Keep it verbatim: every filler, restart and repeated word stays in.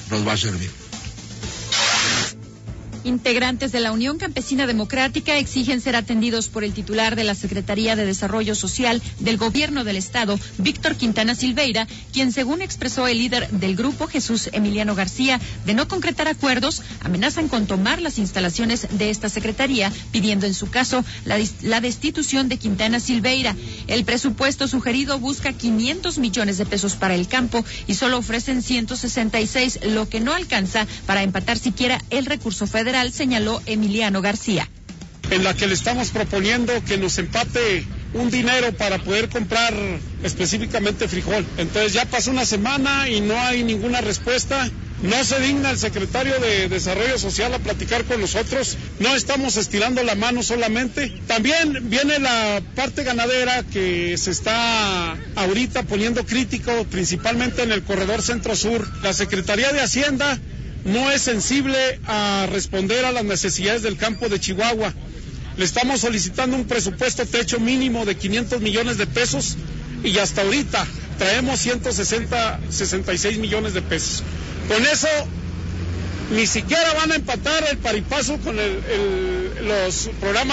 nos va a servir. Integrantes de la Unión Campesina Democrática exigen ser atendidos por el titular de la Secretaría de Desarrollo Social del Gobierno del Estado, Víctor Quintana Silveira, quien, según expresó el líder del grupo, Jesús Emiliano García, de no concretar acuerdos, amenazan con tomar las instalaciones de esta secretaría, pidiendo en su caso la, la destitución de Quintana Silveira. El presupuesto sugerido busca quinientos millones de pesos para el campo y solo ofrecen ciento sesenta y seis, lo que no alcanza para empatar siquiera el recurso federal, señaló Emiliano García. En la que le estamos proponiendo que nos empate un dinero para poder comprar específicamente frijol. Entonces ya pasó una semana y no hay ninguna respuesta. No se digna el secretario de Desarrollo Social a platicar con nosotros. No estamos estirando la mano solamente. También viene la parte ganadera que se está ahorita poniendo crítico, principalmente en el corredor centro-sur. La Secretaría de Hacienda no es sensible a responder a las necesidades del campo de Chihuahua. Le estamos solicitando un presupuesto techo mínimo de quinientos millones de pesos y hasta ahorita traemos ciento sesenta, sesenta y seis millones de pesos. Con eso ni siquiera van a empatar el paripazo con el, el, los programas